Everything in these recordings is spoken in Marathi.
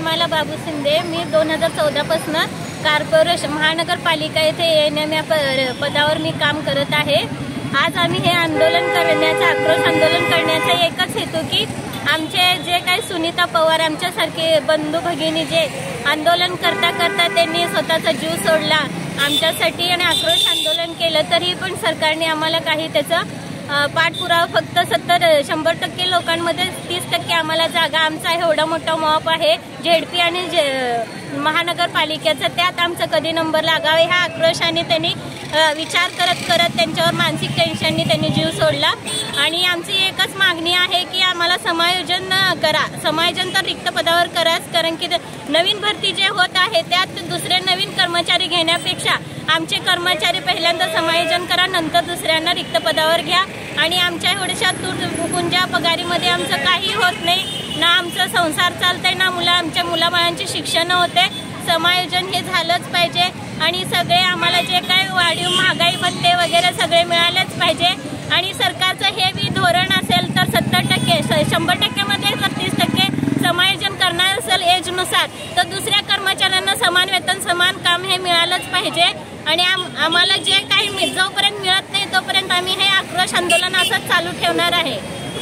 निर्मला बाबू शिंदे। मी 2014 पासून कॉर्पोरेशन महानगरपालिका येथे एएनएम या पदावर मी काम करत आहे। आज आम्ही हे आंदोलन करण्याचा आक्रोश आंदोलन करण्याचा एकच हेतू की आमचे जे काही सुनीता पवार आमच्यासारखे बंधू भगिनी जे आंदोलन करता त्यांनी स्वतःचा जीव सोडला आमच्यासाठी आणि आक्रोश आंदोलन केलं, तरी पण सरकारने आम्हाला काही त्याचा पाठपुरावा फक्त 100% लोकांमध्ये 30% आम्हाला जागा आमचा एवढा मोठा मॉप आहे झेडपी आणि महानगरपालिकेचा, त्यात आमचा कधी नंबर लागावे ह्या आक्रोशाने त्यांनी विचार करत त्यांच्यावर मानसिक टेन्शननी त्यांनी जीव सोडला। आणि आमची एकच मागणी आहे की आम्हाला समायोजन करा, समायोजन तर रिक्त पदावर कराच, कारण की नवीन भरती जे होत आहे त्यात दुसरे नवीन कर्मचारी घेण्यापेक्षा आमचे कर्मचारी पहिल्यांदा समायोजन करा, नंतर दुसऱ्यांना रिक्त पदावर घ्या। आणि आमच्या एवढ्याशा तुटपुंज्या पगारीमध्ये आमचं काही होत नाही, ना आमचा संसार चालतंय, ना आमच्या मुलाबाळांची शिक्षण होते। समायोजन हे झालंच पाहिजे आणि सगळे आम्हाला जे काही वाढीव महागाई भत्ते वगैरे सगळे मिळालेच पाहिजे। आणि सरकारचं हे बी धोरण असेल तर 70% 100% मध्ये जर 30% समायोजन करणार असेल एजनुसार, तर दुसऱ्या कर्मचाऱ्यांना समान वेतन समान काम हे मिळालंच पाहिजे। आणि आम्हाला जे काही जोपर्यंत मिळत नाही तोपर्यंत आम्ही हे आक्रोश आंदोलन असंच चालू ठेवणार आहे।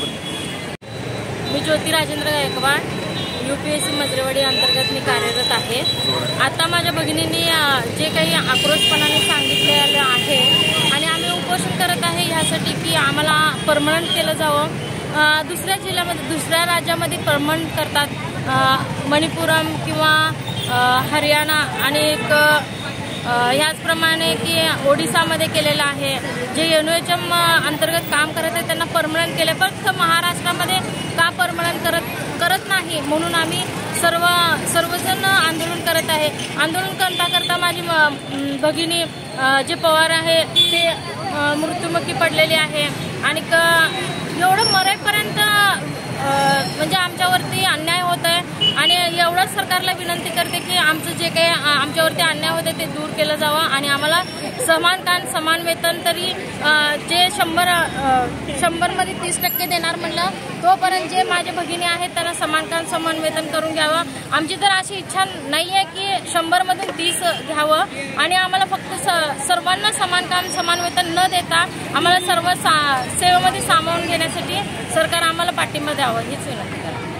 मी ज्योती राजेंद्र गायकवाड, UPSC मजरेवाडी अंतर्गत मी कार्यरत आहे। आता माझ्या भगिनींनी जे काही आक्रोशपणाने सांगितलेलं आहे आणि आम्ही उपोषण करत आहे ह्यासाठी की आम्हाला परमनंट केलं जावं। दुसऱ्या जिल्ह्यामध्ये दुसऱ्या राज्यामध्ये परमनंट करतात, मणिपुरम किंवा हरियाणा आणि ह्याचप्रमाणे की ओडिसामध्ये केलेलं आहे। जे NOHM अंतर्गत काम करत आहे त्यांना परमनंट केले, फक्त महाराष्ट्रामध्ये का परमनंट करत नाही म्हणून आम्ही सर्वजण आंदोलन करत आहे। आंदोलन करता माझी भगिनी जे पवार आहे ते मृत्युमुखी पडलेली आहे आणि एवढं मरेपर्यंत म्हणजे आमच्यावरती अन्याय होत आहे। आणि एवढंच सरकारला विनंती करते की आमचं जे काही आमच्यावरती अन्याय होते ते दूर केलं जावं आणि आम्हाला समान काम समान वेतन, तरी जे 100 मध्ये 30% देणार म्हणलं तोपर्यंत जे माझे भगिनी आहेत त्यांना समान काम समान वेतन करून घ्यावं। आमची तर अशी इच्छा नाही आहे की 100 मधून 30 घ्यावं आणि आम्हाला फक्त सर्वांना समान काम समान वेतन न देता आम्हाला सर्व सेवेमध्ये सामावून घेण्यासाठी सरकार आम्हाला पाठिंबा द्यावं हीच विनंती करा।